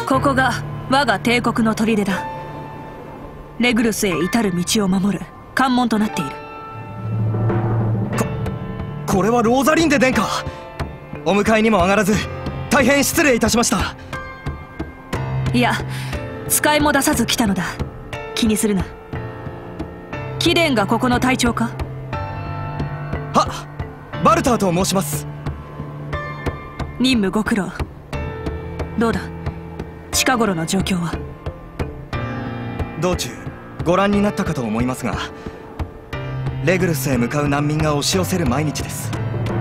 ここが我が帝国の砦だ。レグルスへ至る道を守る関門となっている。 これはローザリンデ殿下。お迎えにも上がらず大変失礼いたしました。 いや、使いも出さず来たのだ。気にするな。貴殿がここの隊長か？ はっ、バルターと申します。 任務ご苦労。どうだ、近頃の状況は？ 道中ご覧になったかと思いますが、レグルスへ向かう難民が押し寄せる毎日です。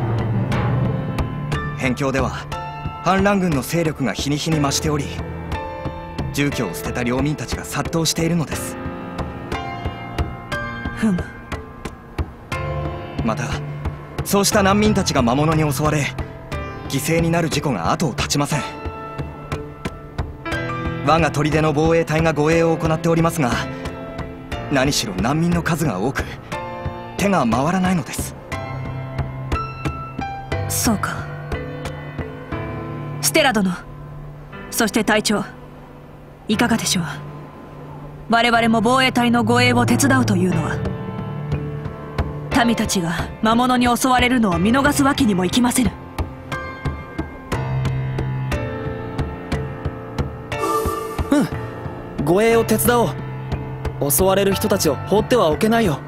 辺境では反乱軍の勢力が日に日に増しており、住居を捨てた領民たちが殺到しているのです。 ふむ。 またそうした難民たちが魔物に襲われ犠牲になる事故が後を絶ちません。我が砦の防衛隊が護衛を行っておりますが、何しろ難民の数が多く手が回らないのです。 そうか。ステラ殿、そして隊長、いかがでしょう？我々も防衛隊の護衛を手伝うというのは、民たちが魔物に襲われるのを見逃すわけにもいきませぬ。 うん、護衛を手伝おう。襲われる人たちを放ってはおけないよ。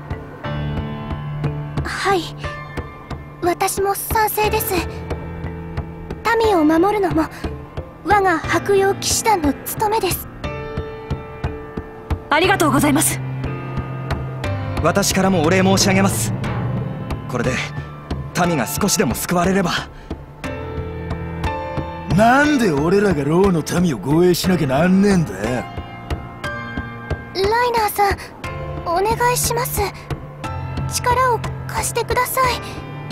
はい、私も賛成です。民を守るのも我が白妖騎士団の務めです。 ありがとうございます。 私からもお礼申し上げます。これで民が少しでも救われれば。 なんで俺らがローの民を護衛しなきゃなんねえんだよ。 ライナーさん、お願いします。力を貸してください。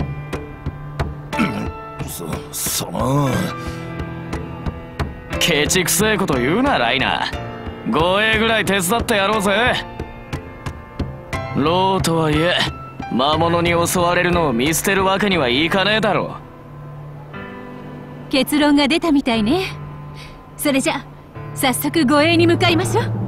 そのケチくせえこと言うな、ライナー。護衛ぐらい手伝ってやろうぜ。ローとはいえ魔物に襲われるのを見捨てるわけにはいかねえだろう。 結論が出たみたいね。それじゃ早速護衛に向かいましょう。